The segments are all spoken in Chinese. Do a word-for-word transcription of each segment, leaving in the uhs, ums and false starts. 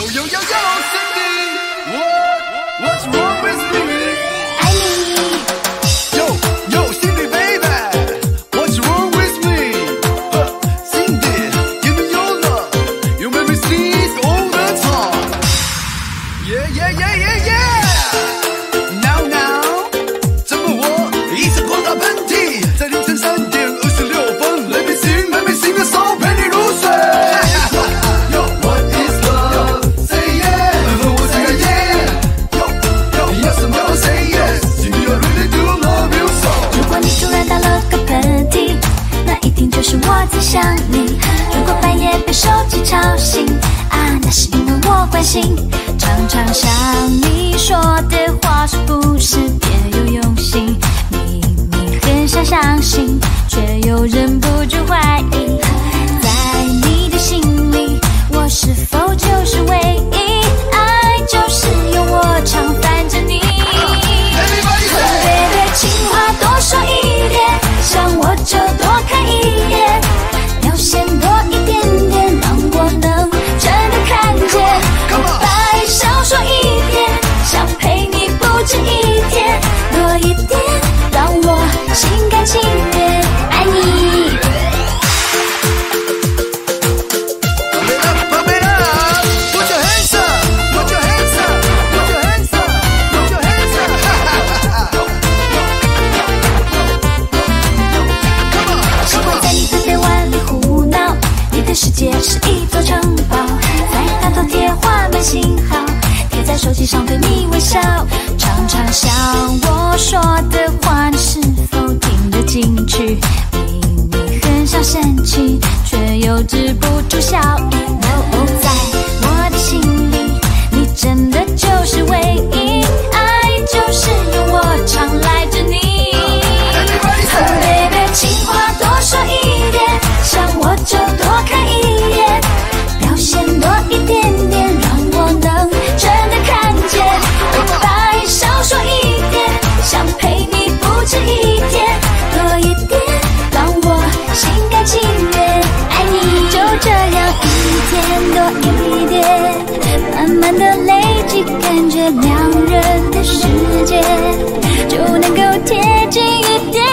yo, yo, yo, Cindy, what, what's wrong with me? I need Yo, yo, Cindy, baby, what's wrong with me? Uh, Cindy, give me your love. You make me sneeze all the time. Yeah, yeah, yeah, yeah, yeah. Now, now, 怎么我一直狂打喷嚏，在凌晨三点二十六分 ，Let me sing, let me sing the song， 陪你入睡。Yo, what is love? Say yes， 和我 say yeah。Yo, yo， 你要什么 say yes。Cindy, I really do love you so。 如果你突然打了个喷嚏，那一定就是我在想你。如果半夜被手机吵醒，啊，那是因为我关心。常常想你说的话是不是别有用心？明明很想相信，却又忍不住怀疑。在你的心里，我是否就是唯一？爱就是由我常烦着你。 Everybody say， baby， 情话多说一点，想我就多看一眼，表现多一点点，让我能真的看见。白少说一点，想陪你不止一天，多一点，让我心甘情愿爱你。 Pump it up, pump it up. Put your hands up, put your hands up, put your hands up, put your hands up. Ha ha ha ha. Come on, 喜 come 欢 on. 在你的臂弯里胡闹，你的世界是一座城堡，在大头贴画满信号，贴在手机上对你微笑。常常想我说的话，你是否听得进去？明明很想生气，却又止不住笑意。哦，在我的心里，你真的就是唯一，爱就是由我常赖着你。 Everybody say， baby， 情话多说一点，想我就多看一眼，表现多一点点，让我能真的看见。白少说一点，想陪你不止一天，多一点，让我心甘情愿爱你。就这样一天多一点，慢慢的累积，感觉两人的世界就能够贴近一点。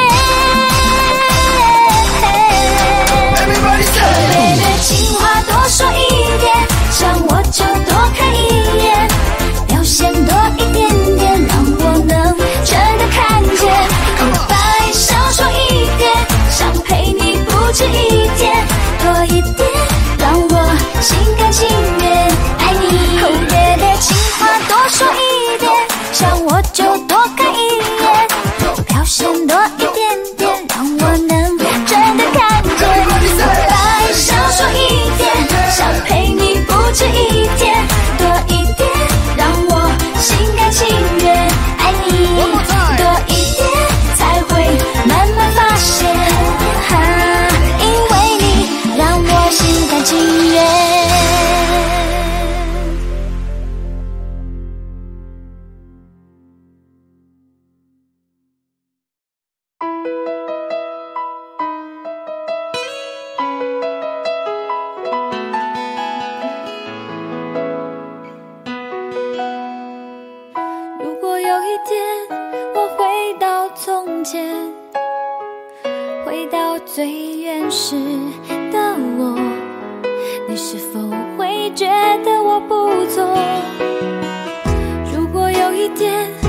Everybody say， baby， 情话多说一点，想我就多看一眼，表现多一点点，让我能真的看见。白少说一点，想陪你不止一天，多一点，让我心甘情愿爱你。Oh baby， 情话多说一点，想我就多看一眼，表现多一点点，让我能真的看见。白少说一点，想陪你不止一天，多一点，让我心甘情愿爱你。多一点，才会慢慢发现，哈，因为你让我心甘情愿。如果有一天我回到从前，回到最原始的我，你是否会觉得我不错？如果有一天